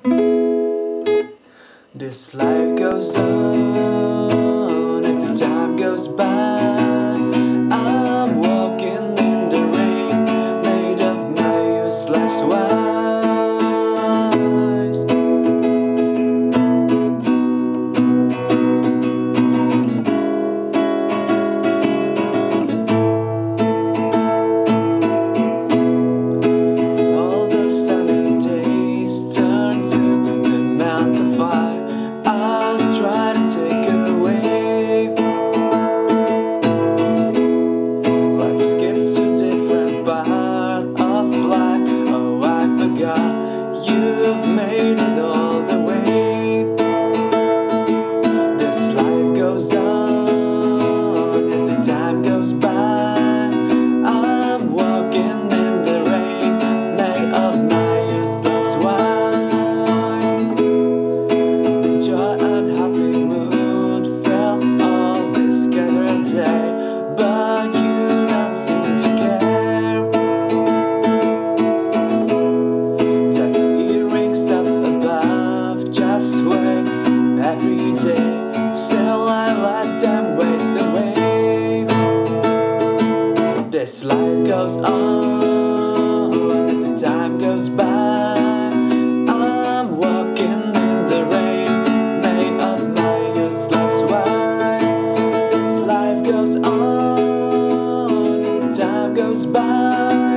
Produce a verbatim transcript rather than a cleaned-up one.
This life goes on as the time goes by. I'm walking in the rain, made of my useless wise. All the sunny days turn to the mountain fire. I'll try to take a wave. Let's skip to different part of life. Oh, I forgot you've made it all the way. This life goes on as the time goes by. I'm walking in the rain, made of my useless wise. The joy and happy mood felt all this gathered day, but you don't seem to care. That earrings up above just wait every day, still I let them waste away. This life goes on as the time goes by. I'm walking in the rain, made of my useless wise. This life goes on as the time goes by.